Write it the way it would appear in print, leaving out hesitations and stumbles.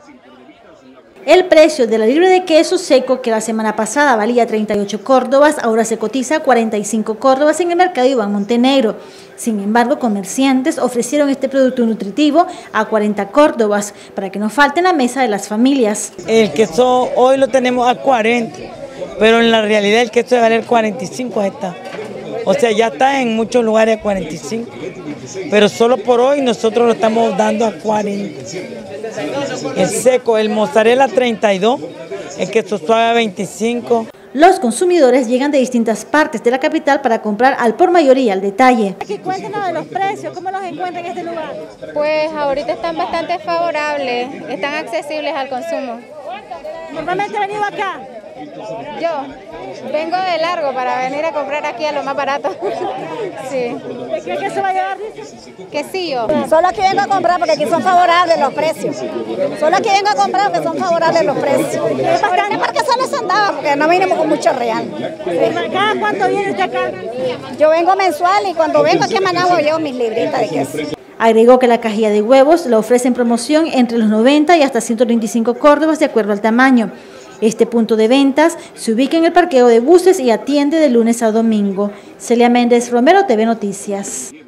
El precio de la libra de queso seco, que la semana pasada valía 38 córdobas, ahora se cotiza a 45 córdobas en el mercado Iván Montenegro. Sin embargo, comerciantes ofrecieron este producto nutritivo a 40 córdobas para que no falte en la mesa de las familias. El queso hoy lo tenemos a 40, pero en la realidad el queso debe valer 45 está. O sea, ya está en muchos lugares a 45, pero solo por hoy nosotros lo estamos dando a 40. El seco, el mozzarella 32, el queso suave 25. Los consumidores llegan de distintas partes de la capital para comprar al por mayor y al detalle. Aquí cuéntanos de los precios, ¿cómo los encuentran en este lugar? Pues ahorita están bastante favorables, están accesibles al consumo. ¿Normalmente han venido acá? Yo vengo de largo para venir a comprar aquí a lo más barato. Sí. ¿De qué queso va a llevar? Quesillo. Solo aquí vengo a comprar porque aquí son favorables los precios. Solo aquí vengo a comprar porque son favorables los precios. Es bastante. Porque solo se andaba, porque no vinimos con mucho real. ¿Cada cuánto viene usted acá? Yo vengo mensual y cuando vengo aquí a Managua llevo mis libritas de queso. Agregó que la cajilla de huevos la ofrece en promoción entre los 90 y hasta 125 córdobas de acuerdo al tamaño. Este punto de ventas se ubica en el parqueo de buses y atiende de lunes a domingo. Celia Méndez Romero, TV Noticias.